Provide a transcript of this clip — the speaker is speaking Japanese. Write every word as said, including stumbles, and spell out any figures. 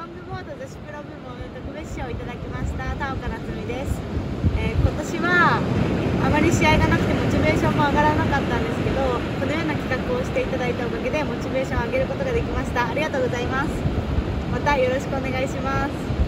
ングボード女子プロ部門特別賞をいただきました田岡夏実です。えー、今年はあまり試合がなくてモチベーションも上がらなかったんですけど、このような企画をしていただいたおかげでモチベーションを上げることができました。ありがとうございます。またよろしくお願いします。